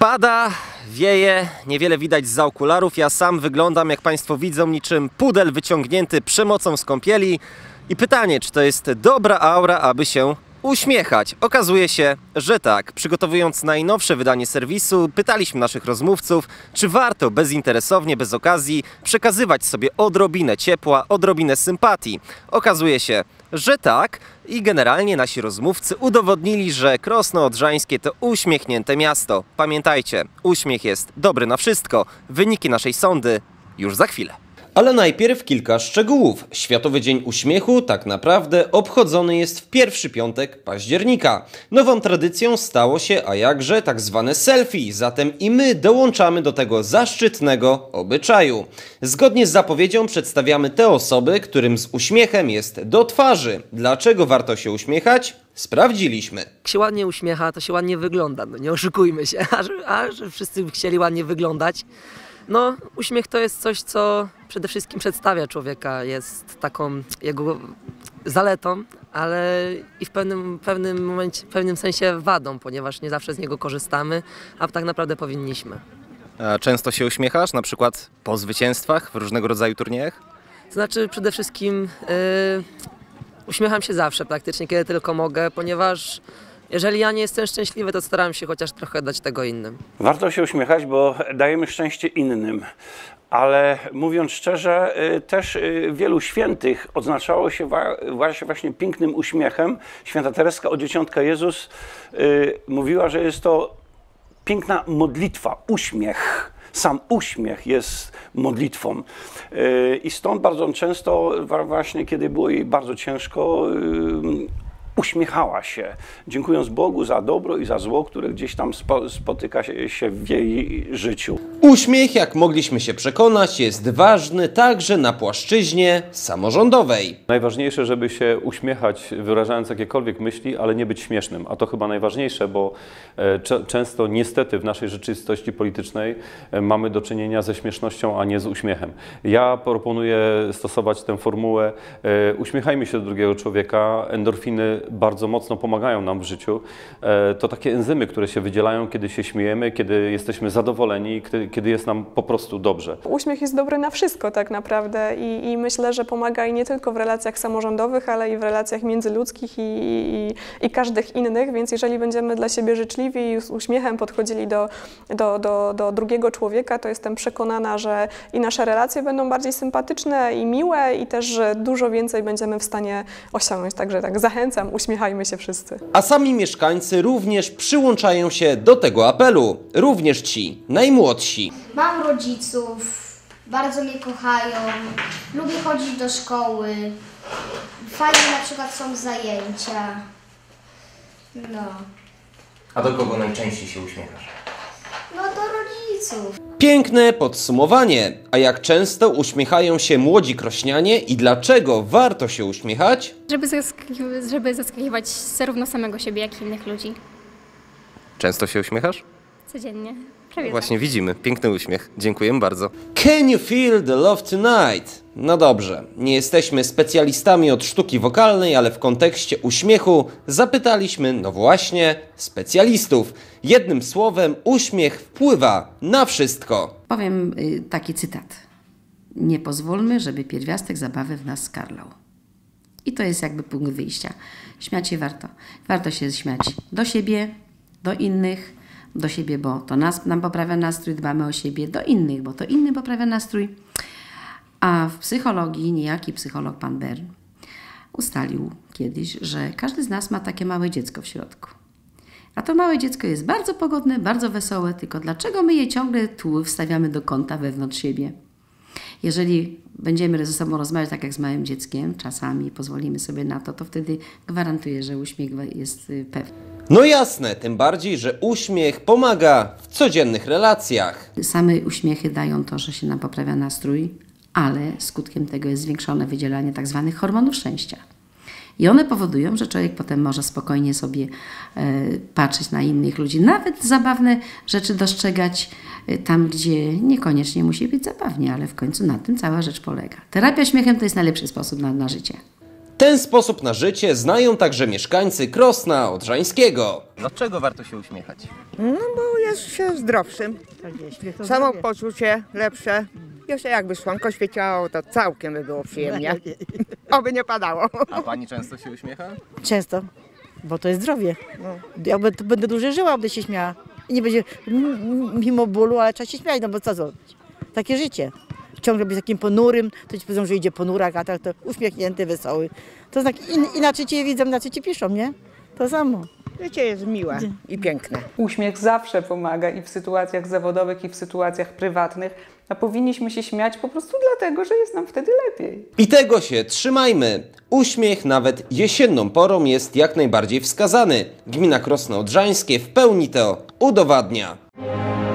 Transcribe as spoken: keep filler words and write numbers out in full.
Pada, wieje, niewiele widać zza okularów. Ja sam wyglądam, jak Państwo widzą, niczym pudel wyciągnięty przemocą z kąpieli. I pytanie, czy to jest dobra aura, aby się uśmiechać? Okazuje się, że tak. Przygotowując najnowsze wydanie serwisu, pytaliśmy naszych rozmówców, czy warto bezinteresownie, bez okazji przekazywać sobie odrobinę ciepła, odrobinę sympatii. Okazuje się, że tak i generalnie nasi rozmówcy udowodnili, że Krosno Odrzańskie to uśmiechnięte miasto. Pamiętajcie, uśmiech jest dobry na wszystko. Wyniki naszej sondy już za chwilę. Ale najpierw kilka szczegółów. Światowy Dzień Uśmiechu tak naprawdę obchodzony jest w pierwszy piątek października. Nową tradycją stało się, a jakże, tak zwane selfie. Zatem i my dołączamy do tego zaszczytnego obyczaju. Zgodnie z zapowiedzią przedstawiamy te osoby, którym z uśmiechem jest do twarzy. Dlaczego warto się uśmiechać? Sprawdziliśmy. Jak się ładnie uśmiecha, to się ładnie wygląda. No nie oszukujmy się, a że, a że wszyscy by chcieli ładnie wyglądać. No, uśmiech to jest coś, co przede wszystkim przedstawia człowieka, jest taką jego zaletą, ale i w pewnym, pewnym momencie, w pewnym sensie wadą, ponieważ nie zawsze z niego korzystamy, a tak naprawdę powinniśmy. A często się uśmiechasz, na przykład po zwycięstwach w różnego rodzaju turniejach? To znaczy przede wszystkim yy, uśmiecham się zawsze praktycznie, kiedy tylko mogę, ponieważ jeżeli ja nie jestem szczęśliwy, to staram się chociaż trochę dać tego innym. Warto się uśmiechać, bo dajemy szczęście innym. Ale mówiąc szczerze, też wielu świętych odznaczało się właśnie pięknym uśmiechem. Święta Tereska od Dzieciątka Jezus mówiła, że jest to piękna modlitwa, uśmiech. Sam uśmiech jest modlitwą. I stąd bardzo często, właśnie kiedy było jej bardzo ciężko, uśmiechała się, dziękując Bogu za dobro i za zło, które gdzieś tam spotyka się w jej życiu. Uśmiech, jak mogliśmy się przekonać, jest ważny także na płaszczyźnie samorządowej. Najważniejsze, żeby się uśmiechać, wyrażając jakiekolwiek myśli, ale nie być śmiesznym. A to chyba najważniejsze, bo często niestety w naszej rzeczywistości politycznej mamy do czynienia ze śmiesznością, a nie z uśmiechem. Ja proponuję stosować tę formułę: uśmiechajmy się do drugiego człowieka, endorfiny bardzo mocno pomagają nam w życiu. To takie enzymy, które się wydzielają, kiedy się śmiejemy, kiedy jesteśmy zadowoleni, kiedy jest nam po prostu dobrze. Uśmiech jest dobry na wszystko tak naprawdę i, i myślę, że pomaga i nie tylko w relacjach samorządowych, ale i w relacjach międzyludzkich i, i, i każdych innych, więc jeżeli będziemy dla siebie życzliwi i z uśmiechem podchodzili do, do, do, do drugiego człowieka, to jestem przekonana, że i nasze relacje będą bardziej sympatyczne i miłe i też, że dużo więcej będziemy w stanie osiągnąć. Także tak zachęcam, uśmiechajmy się wszyscy. A sami mieszkańcy również przyłączają się do tego apelu. Również ci najmłodsi. Mam rodziców, bardzo mnie kochają, lubię chodzić do szkoły, fajnie na przykład są zajęcia. No. A do kogo najczęściej się uśmiechasz? No do rodziców. Piękne podsumowanie. A jak często uśmiechają się młodzi krośnianie i dlaczego warto się uśmiechać? Żeby, zaskakiwać, żeby zaskakiwać zarówno samego siebie, jak i innych ludzi. Często się uśmiechasz? Codziennie. Prawie Właśnie tak. widzimy. Piękny uśmiech. Dziękujemy bardzo. Can you feel the love tonight? No dobrze, nie jesteśmy specjalistami od sztuki wokalnej, ale w kontekście uśmiechu zapytaliśmy, no właśnie, specjalistów. Jednym słowem, uśmiech wpływa na wszystko. Powiem y, taki cytat. Nie pozwólmy, żeby pierwiastek zabawy w nas skarlał. I to jest jakby punkt wyjścia. Śmiać się warto. Warto się śmiać do siebie, do innych, do siebie, bo to nas, nam poprawia nastrój, dbamy o siebie, do innych, bo to innym poprawia nastrój. A w psychologii niejaki psycholog pan Bern ustalił kiedyś, że każdy z nas ma takie małe dziecko w środku. A to małe dziecko jest bardzo pogodne, bardzo wesołe, tylko dlaczego my je ciągle tu wstawiamy do kąta wewnątrz siebie? Jeżeli będziemy ze sobą rozmawiać tak jak z małym dzieckiem, czasami pozwolimy sobie na to, to wtedy gwarantuję, że uśmiech jest pewny. No jasne, tym bardziej, że uśmiech pomaga w codziennych relacjach. Same uśmiechy dają to, że się nam poprawia nastrój, ale skutkiem tego jest zwiększone wydzielanie tak zwanych hormonów szczęścia. I one powodują, że człowiek potem może spokojnie sobie e, patrzeć na innych ludzi, nawet zabawne rzeczy dostrzegać e, tam, gdzie niekoniecznie musi być zabawnie, ale w końcu na tym cała rzecz polega. Terapia śmiechem to jest najlepszy sposób na, na życie. Ten sposób na życie znają także mieszkańcy Krosna Odrzańskiego. Dlaczego warto się uśmiechać? No bo jest się zdrowszym. Samopoczucie lepsze. Jeszcze jakby słonko świeciało, to całkiem by było przyjemnie. Oby nie padało. A pani często się uśmiecha? Często, bo to jest zdrowie. No. Ja będę, będę dłużej żyła, będę się śmiała. I nie będzie mimo bólu, ale trzeba się śmiać, no bo co zrobić? Takie życie. Ciągle być takim ponurym, to ci powiedzą, że idzie ponurak, a tak to uśmiechnięty, wesoły. To znak, in, inaczej cię widzą, inaczej ci piszą, nie? To samo. Życie jest miłe i piękne. Uśmiech zawsze pomaga i w sytuacjach zawodowych, i w sytuacjach prywatnych. A powinniśmy się śmiać po prostu dlatego, że jest nam wtedy lepiej. I tego się trzymajmy. Uśmiech nawet jesienną porą jest jak najbardziej wskazany. Gmina Krosno Odrzańskie w pełni to udowadnia.